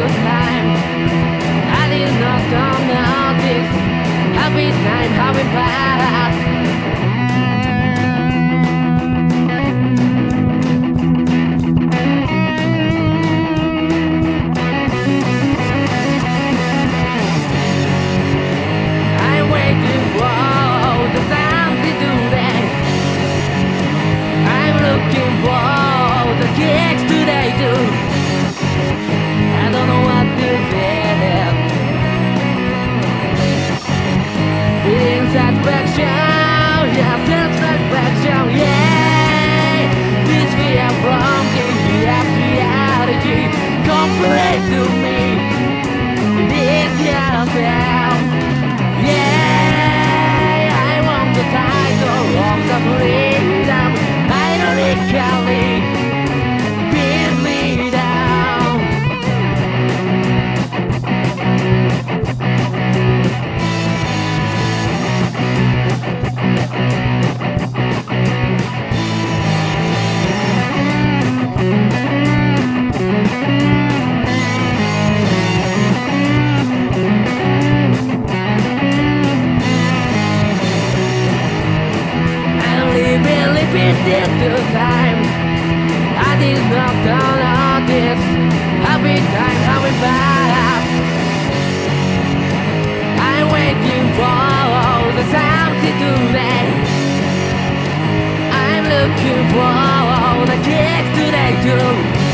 time. I did not notice happy time having passed. I'm waiting for the something today. I'm looking for the kicks today too. I don't know what to feel. Feeling satisfaction, yeah, satisfaction, yeah. This fear from the reality, complete to me. This yourself, yeah. I want the title of the freedom. Ironically, beat me down. Repeated the time. I did not notice happy time having passed. I'm waiting for the something today. I'm looking for the kicks today too.